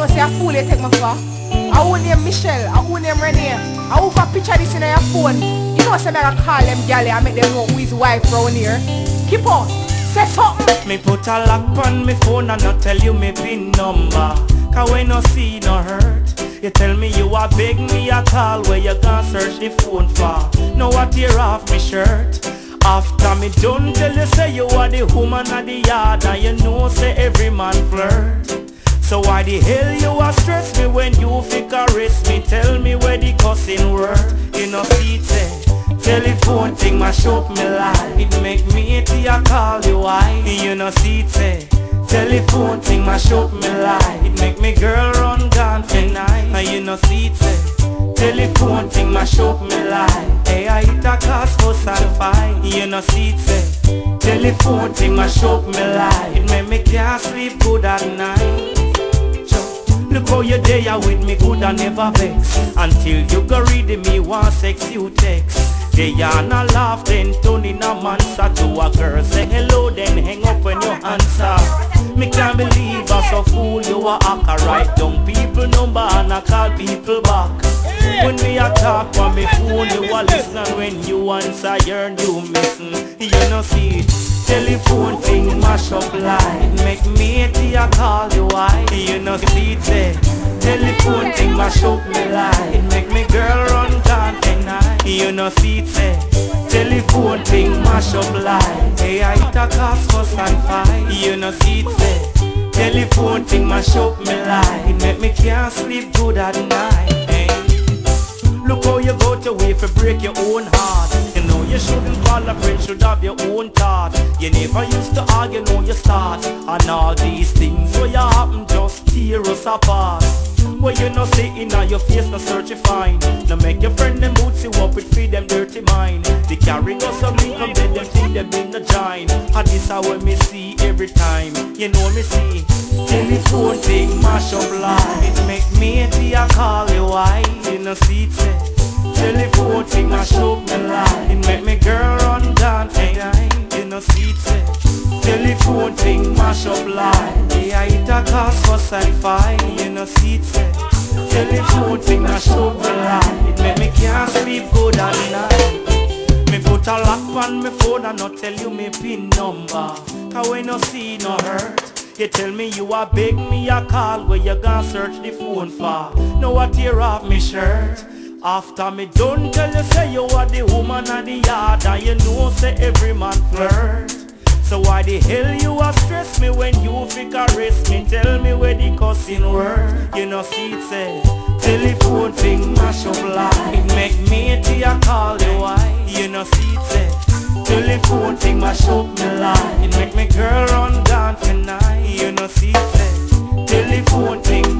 know say a fool you take me for. I who name Michelle, I who name Renee, I who for picture this in your phone. You know say I call them galley and make them know who his wife round here. Keep on, say something. Me put a lock on me phone and not tell you me pin number. Cause when no see no hurt, you tell me you a beg me a call where you gon' search the phone for. Now I tear off me shirt. After me done tell you say you are the woman of the yard, and you know say every man flirt. So why the hell you a stress me when you fi caress me? Tell me where the cussing work. You know see it say telephone thing mash up me life. It make me hate you call you why. You know see it say telephone thing mash up me life. It make me girl run gone for night. And you know see it say telephone thing mash up me life. Hey, I hit a cause fuss and fight. You know see it say telephone thing mash up me life. It make me can't sleep good at night. Look how you there with me good and never vex. Until you go read me one sex you text. They are not laugh then turn in a monster to a girl. Say hello then hang up when you answer. Me can't believe I so fool you a hack. I write down people number and I call people back. When me a talk on me phone you a listen. And when you answer you're you missing. You know see it. Telephone thing mash up line. Make me hate you call you why. You know see it say telephone thing mash up me line. It make me girl run gone tonight. You know see it say telephone thing mash up line. Hey I hit a cause fuss and fight. You know see it say telephone thing mash up me line. It make me can't sleep good at night. Hey. Look how you go to way for break your own heart. You know you shouldn't call a friend, should have your own thought. You never used to argue, know you start. And all these things where you happen just tear us apart. Where you no say in your face, no search you find. No make your friend them boots you up with feed them dirty mind. They carry us some link from them think them in the join. And this how me see every time. You know me see telephone thing mash up line. It make me hate you call you why. You know see it say telephone thing mash up me line. It make me girl run down for time. You know see it say telephone thing mash up line. They I hit a cause fuss and fight. You know see it say telephone thing mash up me line. It make me can't sleep good at night. Me put a lock on me phone and not tell you me pin number. Cause when no see no hurt, you tell me you a beg me a call where you gon' search the phone for. Now I tear off me shirt. After me done tell you say you are the woman of the yard, and you know say every man flirt. So why the hell you a stress me when you fi caress me? Tell me where the cussing word. You know see it say telephone thing mash up line. It make me hate you call you why. You know see it say telephone thing mash up me line. It make me girl run down for night. You know see it say telephone thing